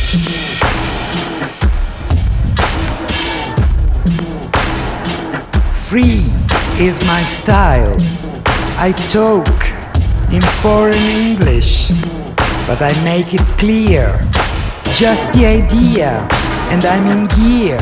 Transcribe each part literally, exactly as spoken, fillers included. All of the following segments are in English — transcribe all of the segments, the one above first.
Free is my style. I talk in foreign English, but I make it clear. Just the idea, and I'm in gear.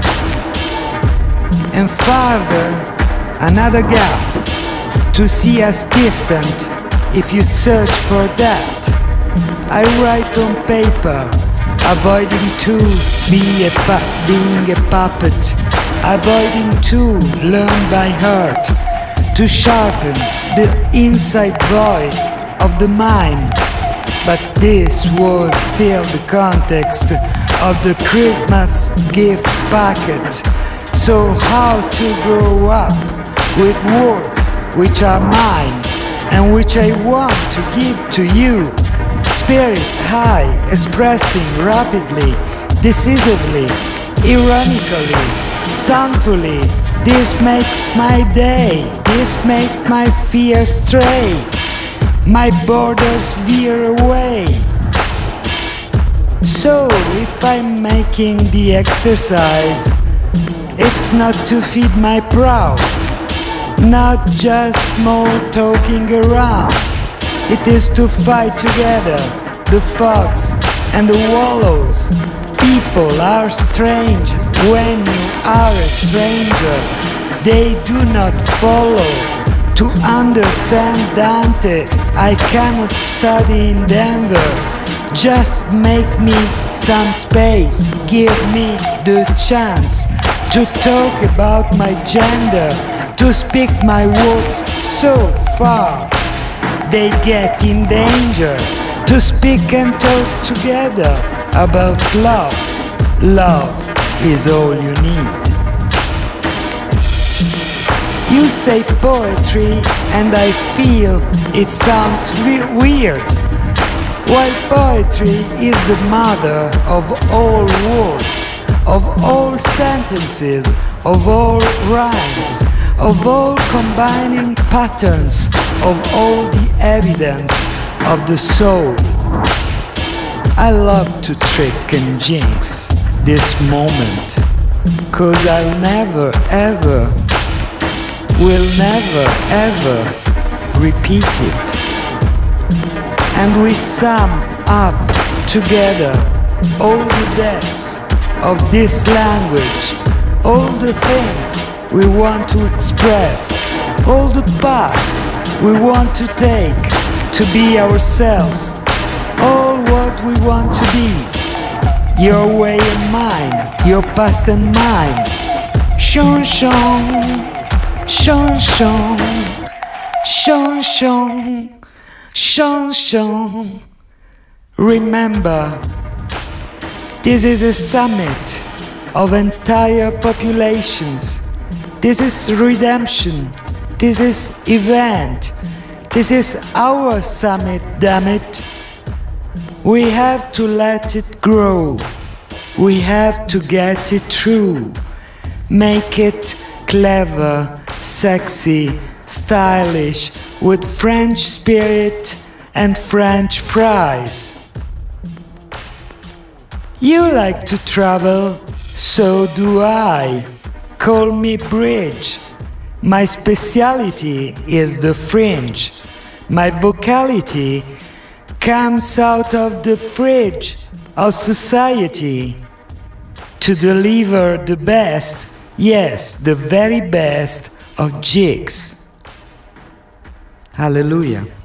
And farther, another gap, to see us distant if you search for that. I write on paper, avoiding to be a pu- being a puppet, avoiding to learn by heart, to sharpen the inside void of the mind. But this was still the context of the Christmas gift packet. So how to grow up with words which are mine and which I want to give to you. Spirits high, expressing rapidly, decisively, ironically, soundfully. This makes my day, this makes my fear stray, my borders veer away. So if I'm making the exercise, it's not to feed my pride, not just small talking around. It is to fight together the fogs and the wallows. People are strange when you are a stranger. They do not follow. To understand Dante, I cannot study in Denver. Just make me some space, give me the chance to talk about my gender, to speak my words so far they get in danger, to speak and talk together about love. Love is all you need. You say poetry and I feel it sounds we- weird, while poetry is the mother of all words, of all sentences, of all rhymes, of all combining patterns, of all the evidence of the soul. I love to trick and jinx this moment, 'cause I'll never ever, will never ever repeat it. And we sum up together all the depths of this language, all the things we want to express, all the paths we want to take to be ourselves, all what we want to be, your way and mine, your past and mine. Shon shon, shon shon, shon shon, shon shon. Remember, this is a summit of entire populations. This is redemption. This is event. This is our summit, damn it. We have to let it grow. We have to get it true. Make it clever, sexy, stylish, with French spirit and French fries. You like to travel, so do I. Call me Bridge. My speciality is the fringe. My vocality comes out of the fridge of society to deliver the best, yes, the very best of jigs. Hallelujah.